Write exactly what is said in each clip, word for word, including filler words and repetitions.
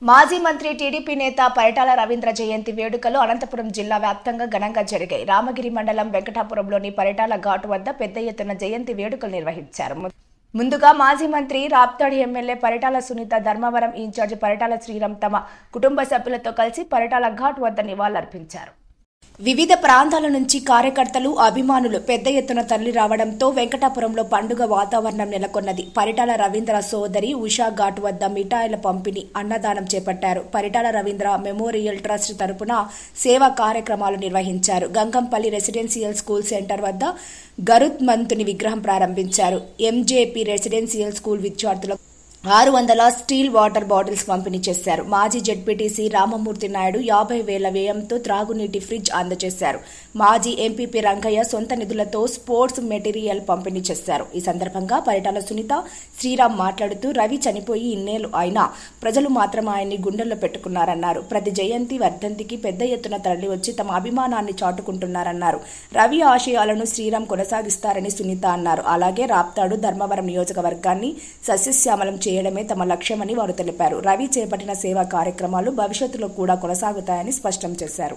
మాజీ మంత్రి టీడీపీ నేత పరిటాల రవీంద్ర జయంతి వేడుకలు అనంతపురం జిల్లా వ్యాప్తంగా ఘనంగా జరిగాయి. రామగిరి మండలం వెంకటాపురంలోని పరిటాల ఘాట్ వద్ద పెద్ద ఎత్తున జయంతి వేడుకలు నిర్వహించారు. ముందుగా మాజీ మంత్రి రాప్తాడు ఎమ్మెల్యే పరిటాల సునీత, ధర్మవరం ఇన్ఛార్జ్ పరిటాల శ్రీరామ్ తమ కుటుంబ సభ్యులతో కలిసి పరిటాల ఘాట్ వద్ద నివాళులర్పించారు. వివిధ ప్రాంతాల నుంచి కార్యకర్తలు, అభిమానులు పెద్ద ఎత్తున తరలి రావడంతో వెంకటాపురంలో పండుగ వాతావరణం నెలకొన్నది. పరిటాల రవీంద్ర సోదరి ఉషా ఘాట్ వద్ద మిఠాయిల పంపిణీ, అన్నదానం చేపట్టారు. పరిటాల రవీంద్ర మెమోరియల్ ట్రస్ట్ తరపున సేవా కార్యక్రమాలు నిర్వహించారు. గంగంపల్లి రెసిడెన్షియల్ స్కూల్ సెంటర్ వద్ద గరుత్మంతుని విగ్రహం ప్రారంభించారు. ఎంజేపీ రెసిడెన్షియల్ స్కూల్ విద్యార్థులకు ఆరు వందల స్టీల్ వాటర్ బాటిల్స్ పంపిణీ చేశారు. మాజీ జెడ్పీటీసీ రామమూర్తి నాయుడు యాభై వేల వ్యయంతో త్రాగునీటి ఫ్రిడ్జ్ అందజేశారు. మాజీ ఎంపీపీ రంగయ్య సొంత నిధులతో స్పోర్ట్స్ మెటీరియల్ పంపిణీ చేశారు. ఈ సందర్భంగా పరిటాల సునీత, శ్రీరామ్ మాట్లాడుతూ రవి చనిపోయి ఇన్నేళ్లు అయినా ప్రజలు మాత్రం ఆయన్ని గుండెల్లో పెట్టుకున్నారన్నారు. ప్రతి జయంతి, వర్ధంతికి పెద్ద ఎత్తున తరలివచ్చి తమ అభిమానాన్ని చాటుకుంటున్నారన్నారు. రవి ఆశయాలను శ్రీరామ్ కొనసాగిస్తారని సునీత అన్నారు. అలాగే రాప్తాడు, ధర్మవరం నియోజకవర్గాన్ని సస్యశ్యామలం చేయడమే తమ లక్ష్యమని వారు తెలిపారు. రవి చేపట్టిన సేవా కార్యక్రమాలు భవిష్యత్తులో కూడా కొనసాగుతాయని స్పష్టం చేశారు.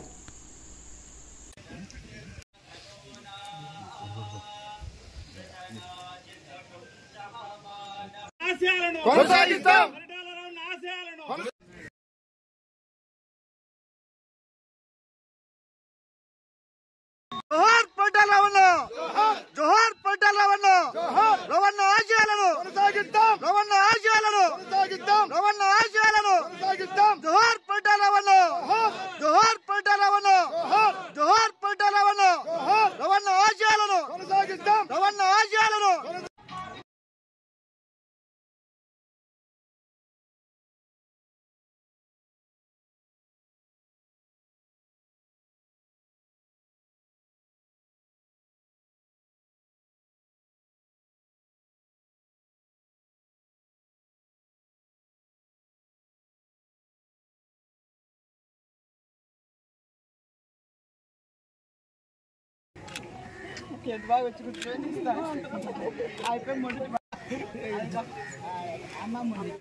జోహార్ పరిటాల రవణ, జోహార్ పరిటాల రవణ, రవణ ఆశయాలను కొనసాగిద్దాం, రవణ ఆశయాలను కొనసాగిద్దాం, రవణ ఆశయాలను కొనసాగిద్దాం. జోహార్ పరిటాల రవణ, జోహార్ పరిటాల రవణ, జోహార్ పరిటాల రవణ, రవణ ఆశయాలను కొనసాగిద్దాం, రవణ ఆశయాలను. ఎంత బాగా వచ్చి కూర్చొని అయిపోయి